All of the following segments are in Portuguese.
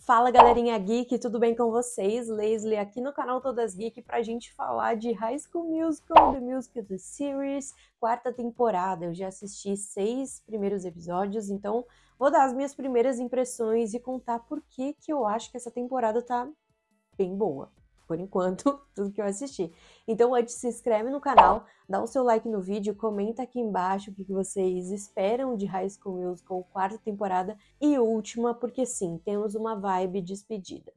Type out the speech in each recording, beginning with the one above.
Fala galerinha geek, tudo bem com vocês? Leslie aqui no canal Todas Geek pra gente falar de High School Musical, The Musical The Series, quarta temporada. Eu já assisti 6 primeiros episódios, então vou dar as minhas primeiras impressões e contar por que eu acho que essa temporada tá bem boa. Por enquanto, tudo que eu assisti. Então, antes, se inscreve no canal, dá o seu like no vídeo, comenta aqui embaixo o que vocês esperam de High School Musical, quarta temporada e última, porque sim, temos uma vibe despedida.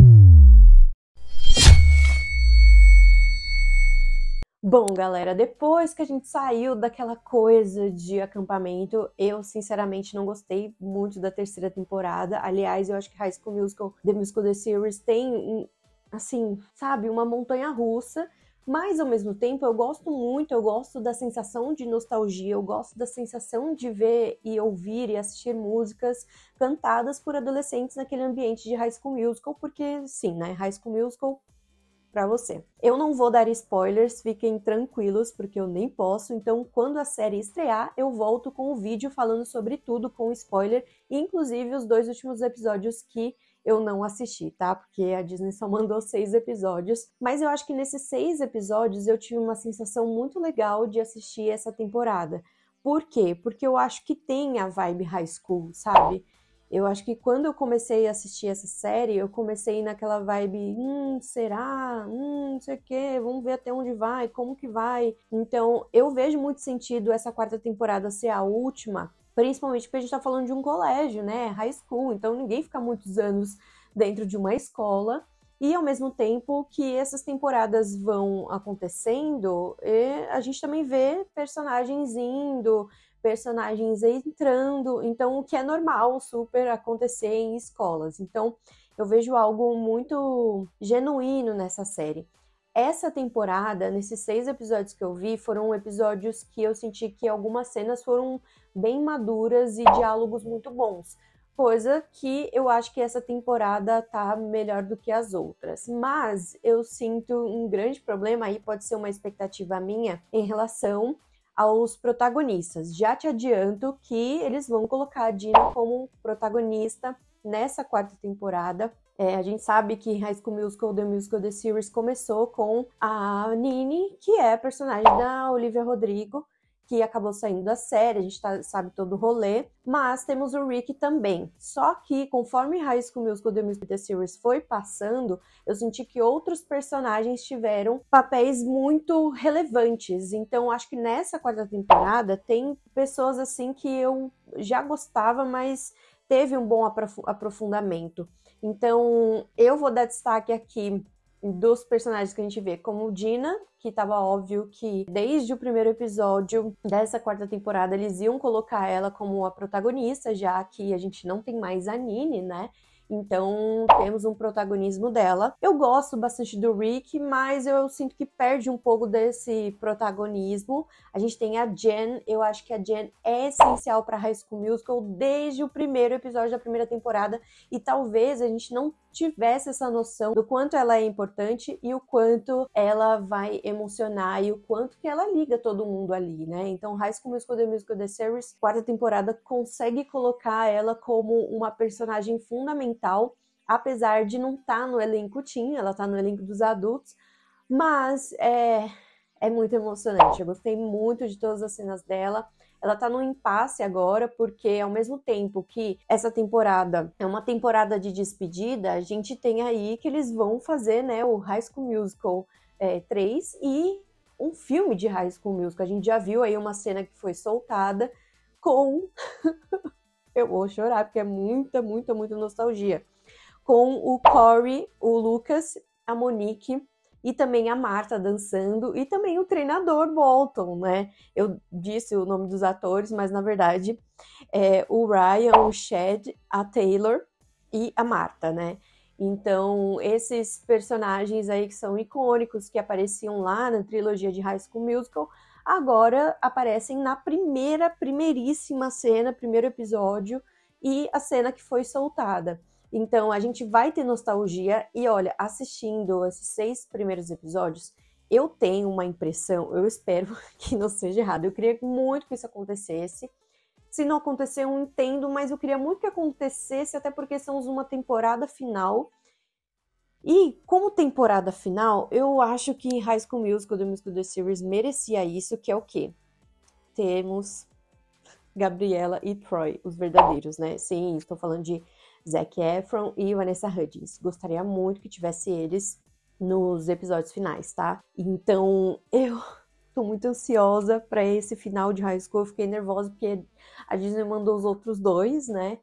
Bom, galera, depois que a gente saiu daquela coisa de acampamento, eu sinceramente não gostei muito da terceira temporada. Aliás, eu acho que High School Musical, The Musical The Series tem assim, sabe, uma montanha-russa, mas ao mesmo tempo eu gosto muito, eu gosto da sensação de nostalgia, eu gosto da sensação de ver e ouvir e assistir músicas cantadas por adolescentes naquele ambiente de High School Musical, porque sim, né, High School Musical pra você. Eu não vou dar spoilers, fiquem tranquilos, porque eu nem posso, então quando a série estrear, eu volto com o vídeo falando sobre tudo com spoiler, inclusive os 2 últimos episódios que eu não assisti, tá? Porque a Disney só mandou 6 episódios, mas eu acho que nesses 6 episódios eu tive uma sensação muito legal de assistir essa temporada. Por quê? Porque eu acho que tem a vibe high school, sabe? Eu acho que quando eu comecei a assistir essa série, eu comecei naquela vibe, será? Não sei o quê, vamos ver até onde vai, como que vai. Então, eu vejo muito sentido essa quarta temporada ser a última, principalmente porque a gente tá falando de um colégio, né? High school, então ninguém fica muitos anos dentro de uma escola. E ao mesmo tempo que essas temporadas vão acontecendo, a gente também vê personagens indo, personagens entrando, então o que é normal super acontecer em escolas. Então eu vejo algo muito genuíno nessa série. Essa temporada, nesses 6 episódios que eu vi, foram episódios que eu senti que algumas cenas foram bem maduras e diálogos muito bons. Coisa que eu acho que essa temporada tá melhor do que as outras. Mas eu sinto um grande problema, aí pode ser uma expectativa minha, em relação aos protagonistas. Já te adianto que eles vão colocar a Dina como protagonista nessa quarta temporada. A gente sabe que High School Musical, The Musical The Series começou com a Nini, que é a personagem da Olivia Rodrigo, que acabou saindo da série, a gente sabe todo o rolê, mas temos o Rick também. Só que, conforme High School Musical The Musical The Series foi passando, eu senti que outros personagens tiveram papéis muito relevantes. Então, acho que nessa quarta temporada tem pessoas assim que eu já gostava, mas teve um bom aprofundamento. Então, eu vou dar destaque aqui dos personagens que a gente vê, como Dina, que estava óbvio que desde o primeiro episódio dessa quarta temporada eles iam colocar ela como a protagonista, já que a gente não tem mais a Nini, né? Então temos um protagonismo dela. Eu gosto bastante do Rick, mas eu sinto que perde um pouco desse protagonismo. A gente tem a Jen, eu acho que a Jen é essencial para High School Musical desde o primeiro episódio da primeira temporada, e talvez a gente não tivesse essa noção do quanto ela é importante e o quanto ela vai emocionar e o quanto que ela liga todo mundo ali, né? Então, High School Musical, The Musical, The Series, quarta temporada, consegue colocar ela como uma personagem fundamental, apesar de não estar no elenco teen, ela tá no elenco dos adultos, mas é muito emocionante. Eu gostei muito de todas as cenas dela. Ela tá num impasse agora, porque ao mesmo tempo que essa temporada é uma temporada de despedida, a gente tem aí que eles vão fazer, né, o High School Musical 3 e um filme de High School Musical. A gente já viu aí uma cena que foi soltada com... Eu vou chorar, porque é muita, muita, muita nostalgia. Com o Corey, o Lucas, a Monique e também a Marta dançando, e também o treinador Bolton, né? Eu disse o nome dos atores, mas na verdade é o Ryan, o Chad, a Taylor e a Marta, né? Então, esses personagens aí que são icônicos, que apareciam lá na trilogia de High School Musical, agora aparecem na primeiríssima cena, primeiro episódio, e a cena que foi soltada. Então, a gente vai ter nostalgia e, olha, assistindo esses 6 primeiros episódios, eu tenho uma impressão, eu espero que não seja errado, eu queria muito que isso acontecesse, Se não acontecer, eu entendo, mas eu queria muito que acontecesse, até porque estamos numa temporada final. E como temporada final, eu acho que High School Musical, The Musical The Series, merecia isso, que é o quê? Temos Gabriela e Troy, os verdadeiros, né? Sim, estou falando de Zac Efron e Vanessa Hudgens. Gostaria muito que tivesse eles nos episódios finais, tá? Então, eu tô muito ansiosa para esse final de High School. Eu fiquei nervosa porque a Disney mandou os outros dois, né?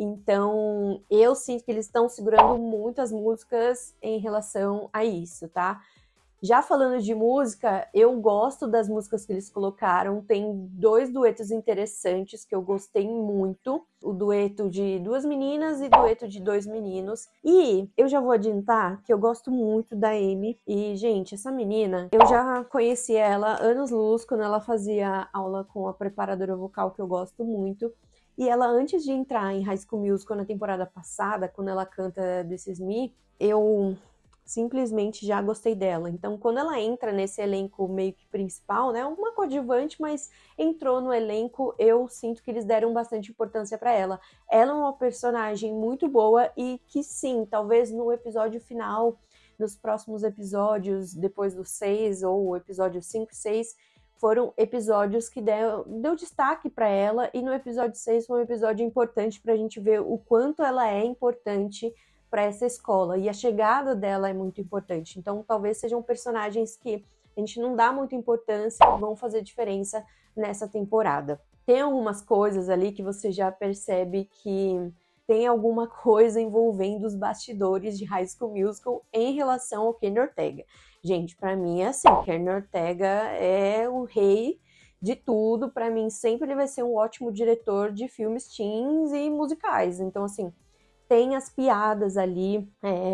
Então, eu sinto que eles estão segurando muitas músicas em relação a isso, tá? Já falando de música, eu gosto das músicas que eles colocaram. Tem 2 duetos interessantes que eu gostei muito. O dueto de 2 meninas e dueto de 2 meninos. E eu já vou adiantar que eu gosto muito da Amy. E, gente, essa menina, eu já conheci ela anos-luz, quando ela fazia aula com a preparadora vocal, que eu gosto muito. E ela, antes de entrar em High School Musical na temporada passada, quando ela canta This Is Me, eu simplesmente já gostei dela. Então, quando ela entra nesse elenco meio que principal, né, uma coadjuvante, mas entrou no elenco, eu sinto que eles deram bastante importância para ela. Ela é uma personagem muito boa e que sim, talvez no episódio final, nos próximos episódios, depois do 6 ou o episódio 5 e 6, foram episódios que deu destaque para ela, e no episódio 6 foi um episódio importante para a gente ver o quanto ela é importante para essa escola, e a chegada dela é muito importante. Então, talvez sejam personagens que a gente não dá muita importância e vão fazer diferença nessa temporada. Tem algumas coisas ali que você já percebe que tem alguma coisa envolvendo os bastidores de High School Musical em relação ao Kenny Ortega. Gente, para mim é assim, Kenny Ortega é o rei de tudo. Para mim, sempre ele vai ser um ótimo diretor de filmes teens e musicais. Então, assim, tem as piadas ali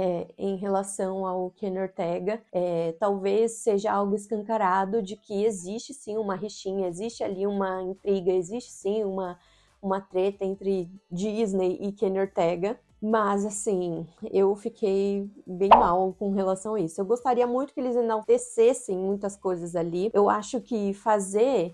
em relação ao Kenny Ortega. Talvez seja algo escancarado de que existe sim uma rixinha, existe ali uma intriga, existe sim uma treta entre Disney e Kenny Ortega. Mas, assim, eu fiquei bem mal com relação a isso. Eu gostaria muito que eles enaltecessem muitas coisas ali. Eu acho que fazer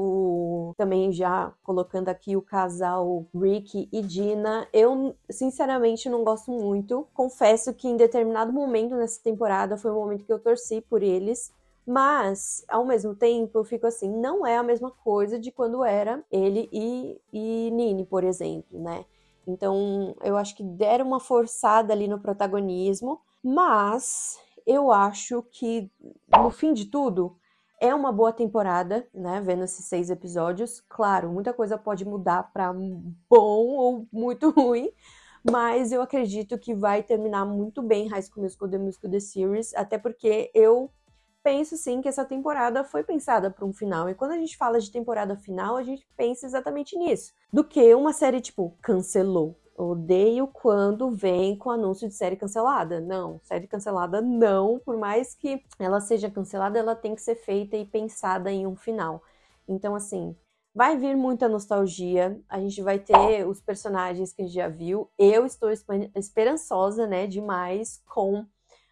também já colocando aqui o casal Rick e Gina, eu sinceramente não gosto muito. Confesso que em determinado momento nessa temporada foi um momento que eu torci por eles. Mas, ao mesmo tempo, eu fico assim, não é a mesma coisa de quando era ele e Nini, por exemplo, né? Então, eu acho que deram uma forçada ali no protagonismo, mas eu acho que, no fim de tudo, é uma boa temporada, né? Vendo esses 6 episódios. Claro, muita coisa pode mudar para bom ou muito ruim, mas eu acredito que vai terminar muito bem High School Musical, The Musical, The Series, até porque eu penso sim que essa temporada foi pensada para um final. E quando a gente fala de temporada final, a gente pensa exatamente nisso. Do que uma série tipo, cancelou. Eu odeio quando vem com anúncio de série cancelada. Não, série cancelada não. Por mais que ela seja cancelada, ela tem que ser feita e pensada em um final. Então, assim, vai vir muita nostalgia. A gente vai ter os personagens que a gente já viu. Eu estou esperançosa, né, demais com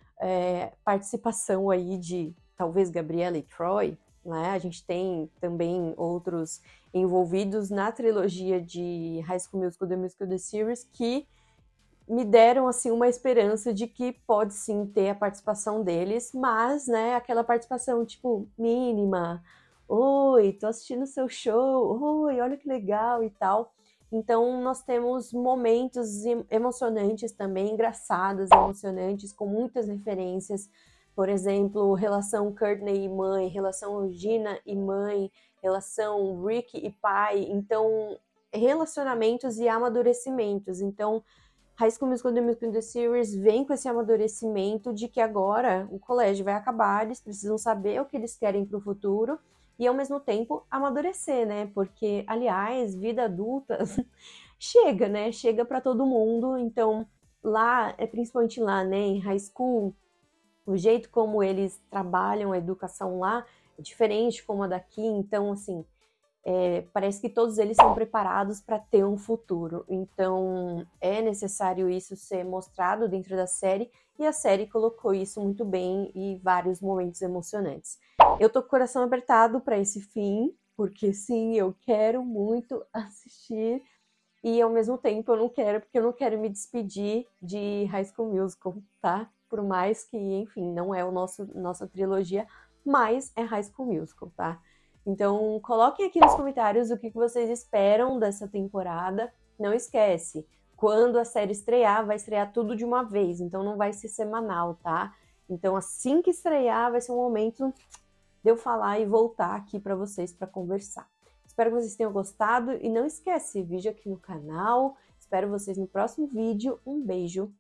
participação aí de talvez Gabriela e Troy, né? A gente tem também outros envolvidos na trilogia de High School Musical, The Musical, The Series, que me deram assim uma esperança de que pode sim ter a participação deles, mas, né, aquela participação tipo mínima. Oi, tô assistindo seu show. Oi, olha que legal e tal. Então, nós temos momentos emocionantes também, engraçados, emocionantes, com muitas referências. Por exemplo, relação Courtney e mãe, relação Gina e mãe, relação Rick e pai. Então, relacionamentos e amadurecimentos. Então, High School Musical, The Musical, The Series vem com esse amadurecimento de que agora o colégio vai acabar, eles precisam saber o que eles querem para o futuro, e ao mesmo tempo amadurecer, né? Porque, aliás, vida adulta chega, né? Chega para todo mundo. Então, lá, principalmente lá, né, em high school, o jeito como eles trabalham a educação lá é diferente como a daqui. Então, assim, parece que todos eles são preparados para ter um futuro. Então, é necessário isso ser mostrado dentro da série, e a série colocou isso muito bem e vários momentos emocionantes. Eu tô com o coração apertado para esse fim, porque sim, eu quero muito assistir, e ao mesmo tempo eu não quero, porque eu não quero me despedir de High School Musical, tá? Por mais que, enfim, não é nossa trilogia, mas é High School Musical, tá? Então, coloquem aqui nos comentários o que vocês esperam dessa temporada. Não esquece, quando a série estrear, vai estrear tudo de uma vez, então não vai ser semanal, tá? Então, assim que estrear, vai ser um momento de eu falar e voltar aqui para vocês para conversar. Espero que vocês tenham gostado e não esquece, vídeo aqui no canal. Espero vocês no próximo vídeo. Um beijo